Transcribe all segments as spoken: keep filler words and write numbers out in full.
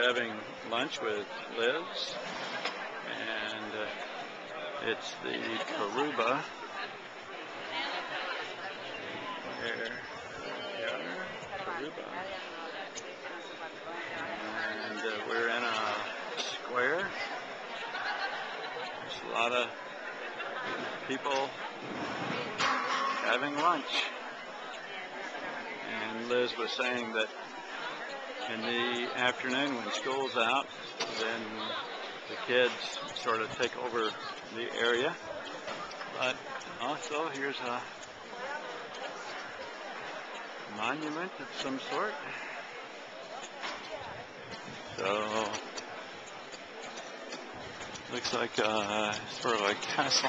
having lunch with Liz, and uh, it's the Karuba. There we are, Karuba. And uh, we're in a square. There's a lot of people having lunch. And Liz was saying that in the afternoon when school's out, then the kids sort of take over the area. But also here's a monument of some sort. So looks like uh, sort of a castle.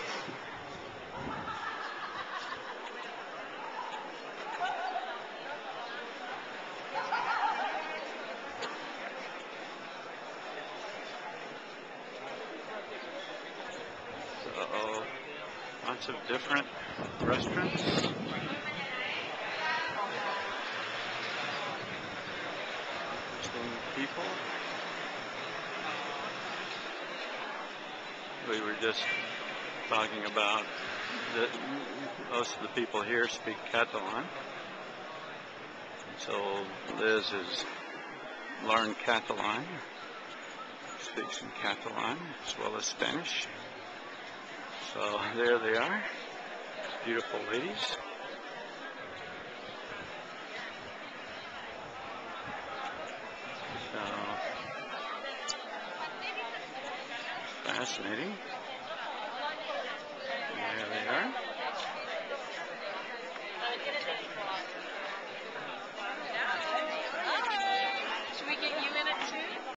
So lots of different restaurants. Interesting people. We were just talking about that most of the people here speak Catalan. So Liz has learned Catalan, speaks in Catalan as well as Spanish. So there they are, beautiful ladies. So fascinating.